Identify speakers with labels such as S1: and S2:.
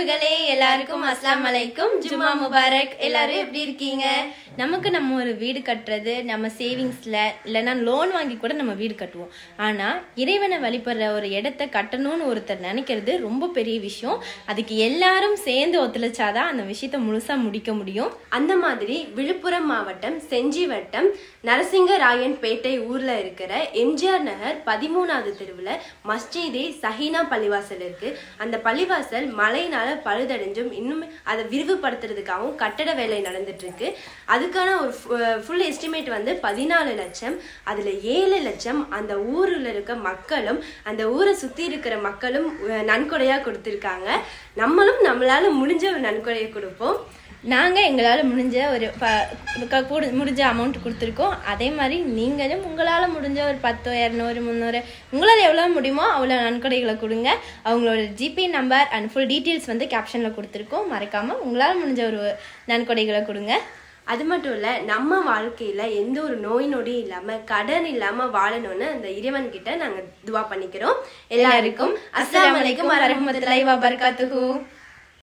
S1: உறவுகளே எல்லாருக்கும் அஸ்ஸலாமு அலைக்கும் ஜும்மா முபாரக். எல்லாரும் எப்படி இருக்கீங்க? நமக்கு நம்ம ஒரு வீடு கட்டுறது நம்ம சேவிங்ஸ்ல இல்லைன்னா லோன் வாங்கி கூட நம்ம வீடு கட்டுவோம். ஆனா இறைவனை வழிபடுற ஒரு இடத்த கட்டணும்னு ஒருத்தர் நினைக்கிறது ரொம்ப பெரிய விஷயம். அதுக்கு எல்லாரும் சேர்ந்து ஒத்துழைச்சாதான் அந்த விஷயத்த முழுசா முடிக்க முடியும். அந்த மாதிரி விழுப்புரம் மாவட்டம் செஞ்சி வட்டம் நரசிங்கராயன்பேட்டை ஊர்ல இருக்கிற எம்ஜிஆர் நகர் 13வது தெருவுல மஸ்ஜிதே சஹீனா பள்ளிவாசல் இருக்கு. அந்த பள்ளிவாசல் மழையினால பழுதடைஞ்சும் இன்னும் அதை விரிவுபடுத்துறதுக்காகவும் கட்டட வேலை நடந்துட்டு இருக்கு. அதுக்கான ஒரு ஃபுல் எஸ்டிமேட் வந்து 14 லட்சம். அதுல 7 லட்சம் அந்த ஊர்ல இருக்க மக்களும் அந்த ஊரை சுத்தி இருக்கிற மக்களும் நன்கொடையா கொடுத்திருக்காங்க. நம்மளும் நம்மளால முடிஞ்ச ஒரு நன்கொடையை கொடுப்போம். நாங்கள் எங்களால் முடிஞ்ச ஒரு முடிஞ்ச அமௌண்ட் கொடுத்துருக்கோம். அதே மாதிரி நீங்களும் உங்களால் முடிஞ்ச ஒரு 10, 200, 300 உங்களால் எவ்வளோ முடியுமோ அவ்வளோ நன்கொடைகளை கொடுங்க. அவங்களோட GPay number and full details வந்து கேப்ஷனில் கொடுத்துருக்கோம். மறக்காமல் உங்களால் முடிஞ்ச ஒரு நன்கொடைகளை கொடுங்க. அது மட்டும் இல்லை, நம்ம வாழ்க்கையில் எந்த ஒரு நோய் நொடியும் இல்லாமல் கடன் இல்லாமல் வாழணும்னு அந்த இறைவன் கிட்ட நாங்கள் துவா பண்ணிக்கிறோம். எல்லாருக்கும் அஸ்ஸலாமு அலைக்கும் வரஹ்மத்துல்லாஹி வபரகாத்துஹு.